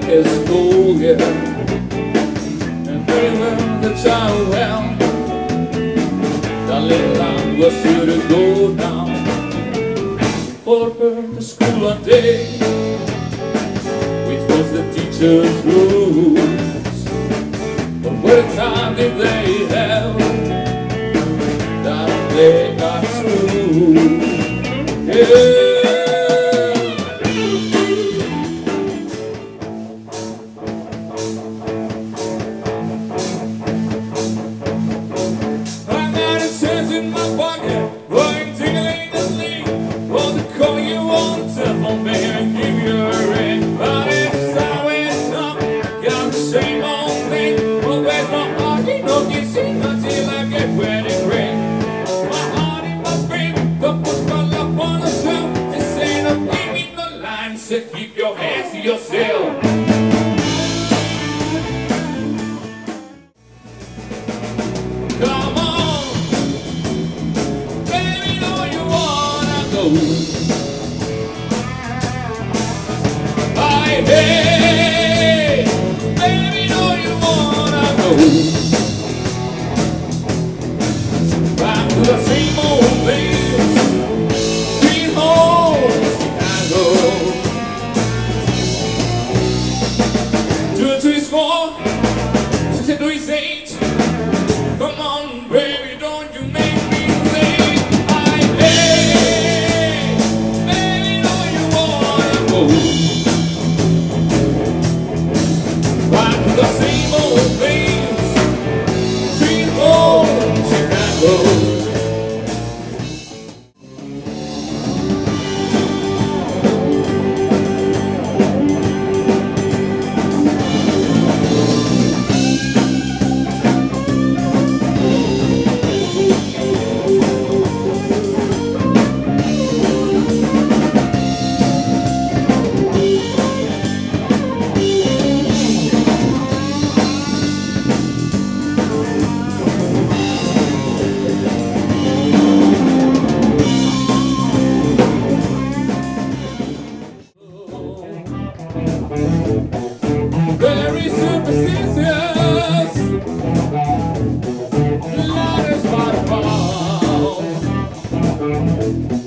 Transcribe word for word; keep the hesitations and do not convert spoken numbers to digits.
his school, yeah. And they learned the child well. That little lamb was sure to go down. For her to school one day, which was the teacher's rules. But what time did they have that they got through? Yeah. Keep your hands to yourself. Come on, baby, know you wanna go. Hey, hey, baby, know you wanna go. Back to the same old place, sweet home, Chicago. Two is four, six and three is eight. Come on, baby, don't you make me late. I hey, baby, know you wanna go. Back to the same old place, sweet home, Chicago. Very superstitious, the light is my fault.